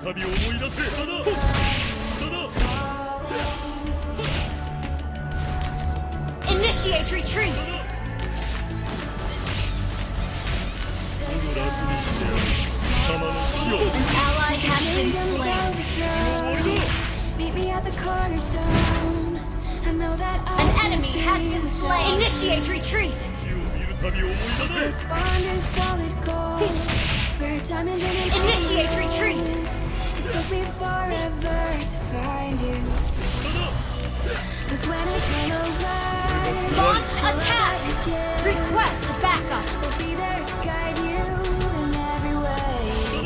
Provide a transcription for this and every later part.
旅を思い出せ。 Initiate retreat. 楽にしてやる。貴様の死を。 An ally has been slain. Meet me at the cornerstone. I know that An enemy has been slain. Initiate retreat. 火を見る旅を思い出 this せ。 bond is solid gold. We're a diamond in an Initiate retreat. It took me forever to find you. 'Cause when it's all over, Launch attack. again, Request backup. we'll be there to guide you in every way.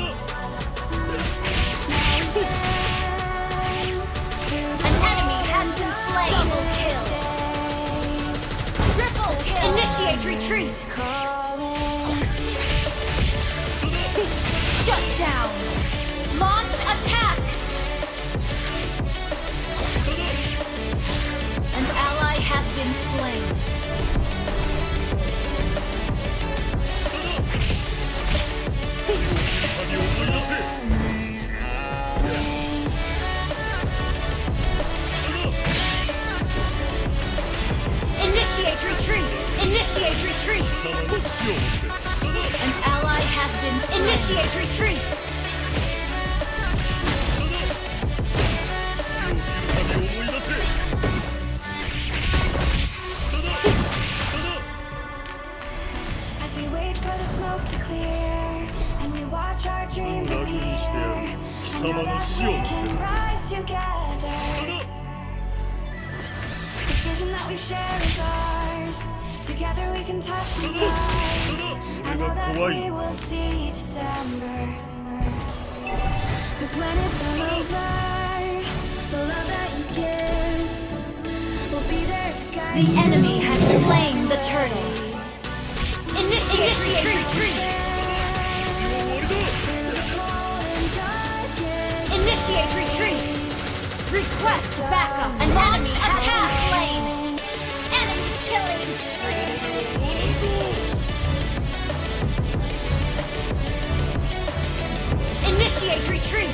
An enemy has been slain. Double kill. Triple kill. Initiate retreat. Calling. Shut down. Launch attack. An ally has been slain. Initiate retreat. Initiate retreat. 貴様の死をもって。 An ally has been slain. Initiate retreat. 火を見る旅を思い出せ。 As we wait for the smoke to clear and we watch our dreams 楽にしてやる。 appear, 貴 I know 様の that 死 we をもって。 can rise together. This vision that we share is ours. Together we can touch the stars. I know that we will see December. 'Cause when it's all over, the love that you give will be there to guide The you. enemy has slain the turtle. Initiate retreat. Initiate retreat. Request backup. An enemy attack slain. Enemy killing spree. Initiate retreat.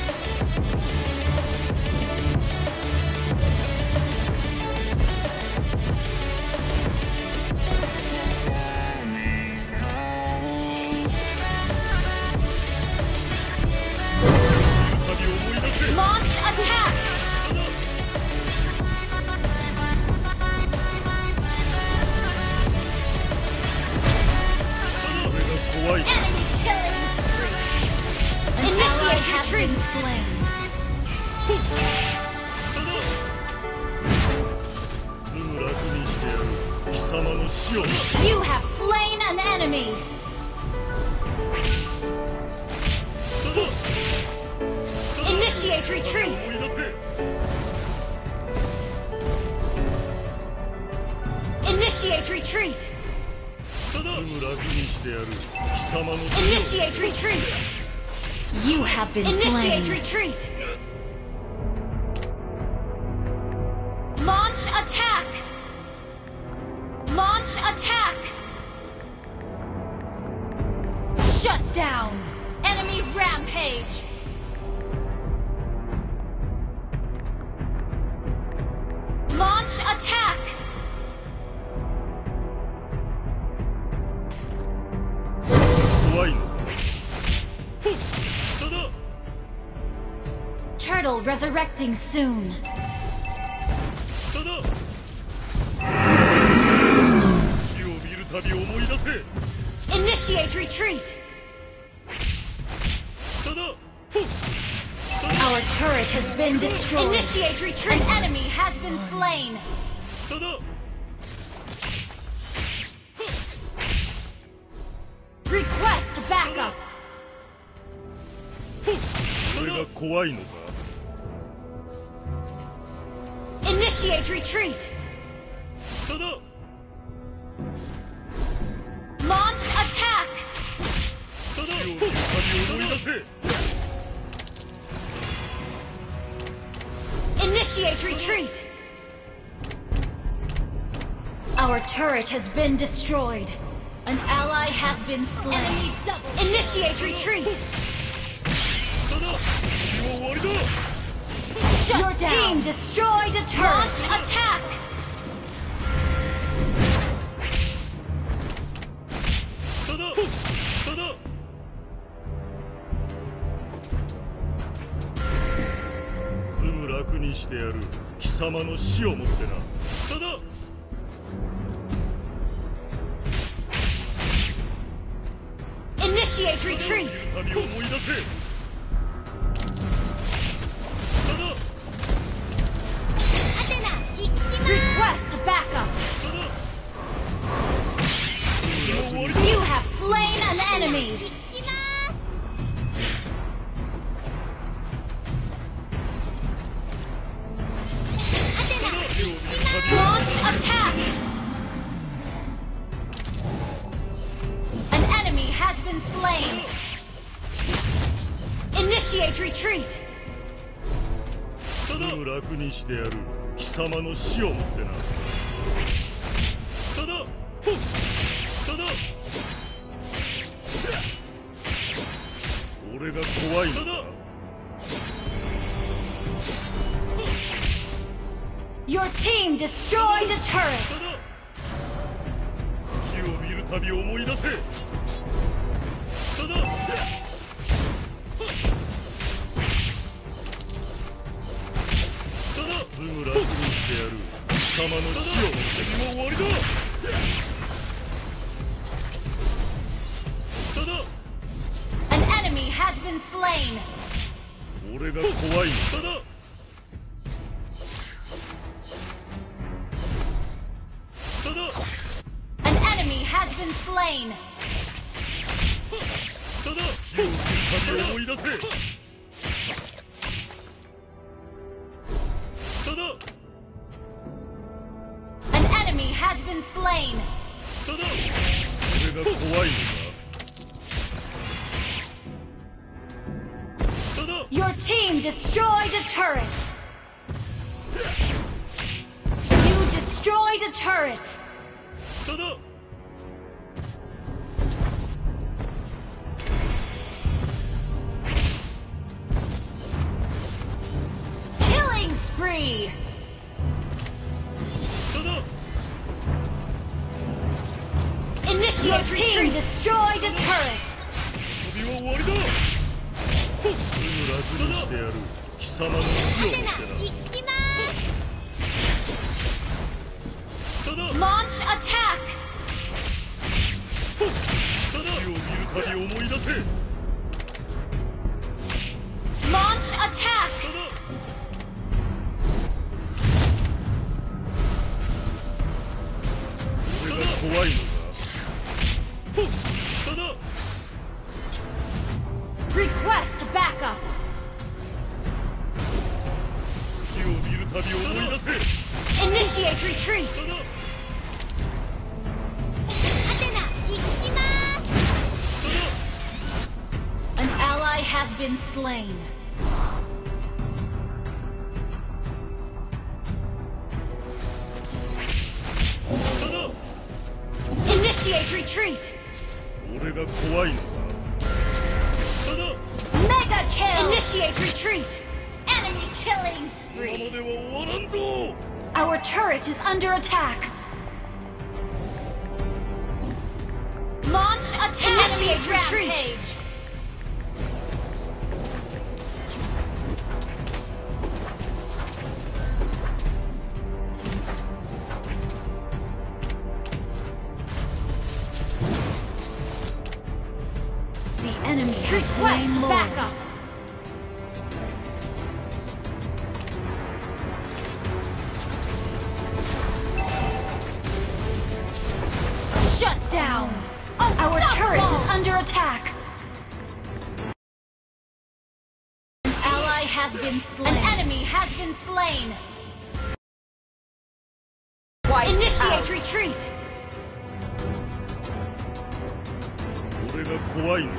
Launch attack. Enemy killing spree. Initiate retreat. Slain. すぐ楽にしてやる。貴様の死をもって。 You have slain an enemy. Initiate retreat. Initiate retreat. すぐ楽にしてやる。貴様の死を。 Initiate retreat. You have been Initiate retreat. Launch attack. Launch attack. Shut down. Enemy rampage. Launch attack. Turtle resurrecting soon. Initiate retreat. Our turret has been destroyed. Initiate retreat. An enemy has been slain. Request backup. それが怖いのか? Initiate retreat. Launch attack. Initiate retreat. Our turret has been destroyed. An ally has been slain. Enemy double. Initiate retreat. だ。 Your team destroyed a turret. Launch attack. ただただすぐ楽にしてやる。貴様の死をもってな。ただ Initiate retreat. 旅を思い出せ。ただ Request backup. ただ You have slain an enemy. Launch attack. An enemy has been slain. Initiate retreat. すぐ楽にしてやる。貴様の死をもってな。ただただ俺が怖いのだ。 Your team destroyed a turret. 月を見るたび思い出せ。ただすぐ楽にしてやる。貴様の死をもってもう終わりだ。ただ An enemy has been slain. 俺が怖いの。ただ An enemy has been slain. ただ死を見るたび思い出せ。ただ An enemy has been slain. ただ俺が怖いのだ。ただ Your team destroyed a turret. You destroyed a turret. ただ Killing spree. ただ Initiate retreat. Destroyed a turret. 旅は終わりだ。すぐ楽にしてやる。貴様の死をもってな。ただ Launch attack. ただ死を見るたび思い出せ。 Launch attack. ただ俺が怖いのだ。ただ Request backup. 死を見るたび思い出せ。 Initiate retreat. ただ An ally has been slain. Initiate retreat. 俺が怖いのだ。ただ Mega kill. Initiate retreat. Enemy killing 今の spree. では終わらんぞ。 Our turret is under attack. Launch attack. Initiate retreat. The enemy has request backup. Shut down. Our turret is under attack. An ally has been slain. An enemy has been slain. Initiate retreat. 俺が怖いのだ。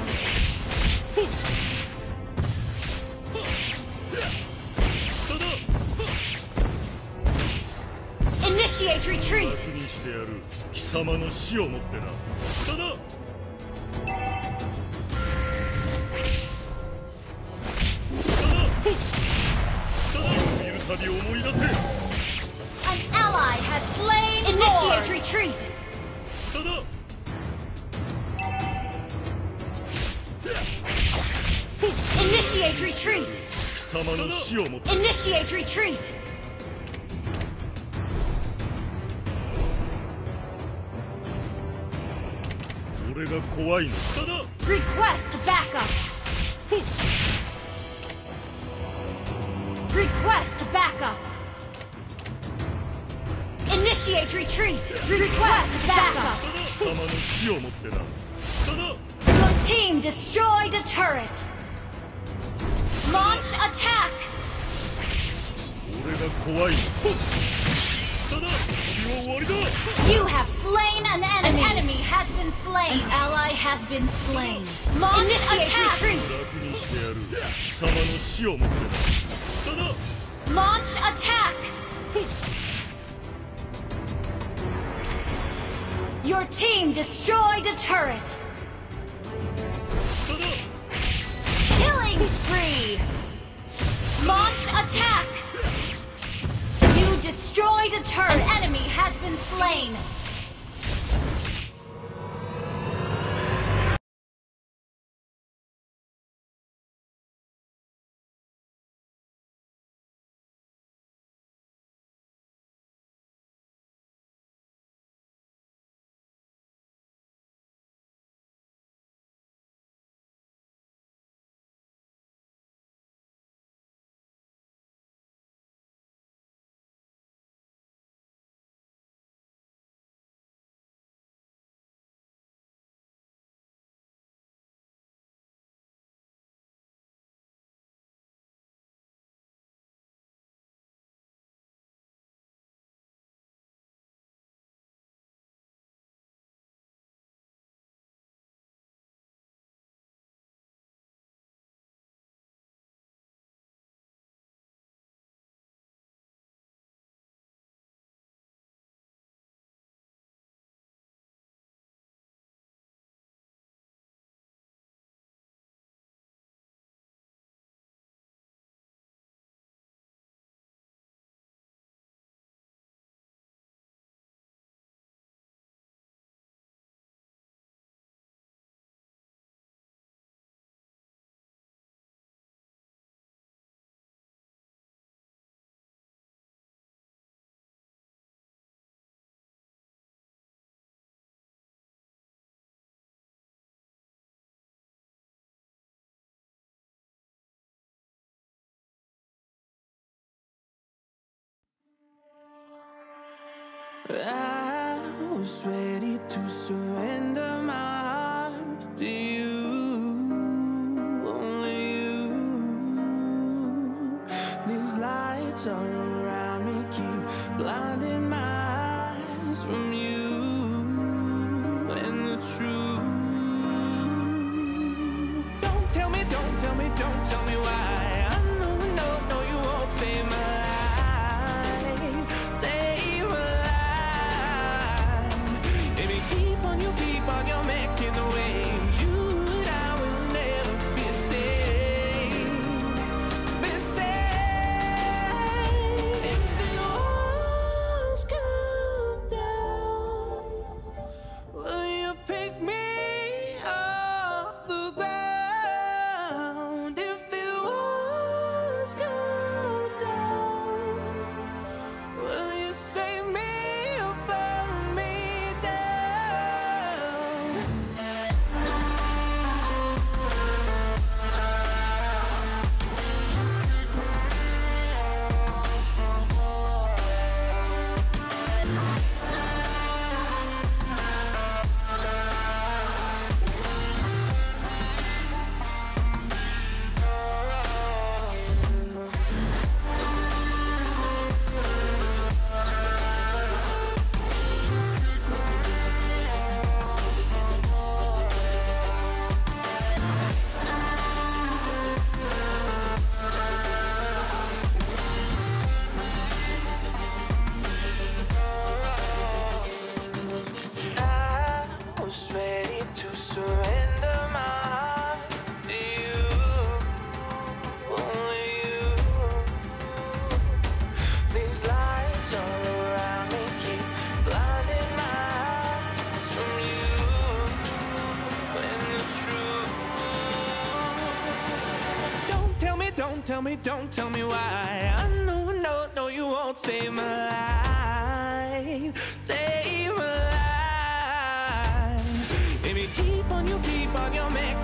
ただ Initiate retreat. 楽にしてやる。貴様の死をもってな。ただただ再び思い出せ。 An ally has slain. Initiate retreat. ただ Initiate retreat. 貴様の死をもって Initiate retreat. 俺が怖いのただ Request backup. Request backup. Initiate retreat. Request backup. 貴様の死をもってなただ Your team destroyed a turret. Launch attack. 俺が怖いのただ旅は終わりだ You have slain an enemy. An enemy has been slain. An ally has been slain. Launch attack. Retreat. 楽にしてやる貴様の死をもってなただ Launch attack. Your team destroyed a turret. ただ Killing spree. Launch attack. You destroyed a turret. An enemy has been slain. I was ready to surrender my heart to you, only you. These lights all around me keep blinding my eyes from you and the truth. Don't tell me, don't tell me, don't tell me why. I know, no, no, you won't save my life. Save my life. Baby, keep on me, don't tell me why. I know, no, no, you won't save my life. Save my life. Baby, keep on, you keep on, you're making